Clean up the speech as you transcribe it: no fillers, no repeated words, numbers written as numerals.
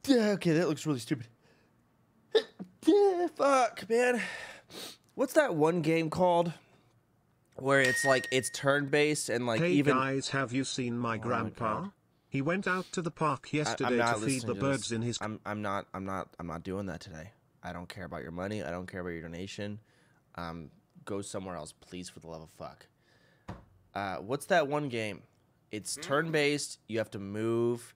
Yeah, okay, that looks really stupid. Yeah, fuck, man. What's that one game called where it's like it's turn-based and like Hey even guys, have you seen my oh my grandpa? god. He went out to the park I'm yesterday to not feed the listening to this. birds in his... I'm not doing that today. I don't care about your money. I don't care about your donation. Go somewhere else, please, for the love of fuck. What's that one game? It's turn-based. You have to move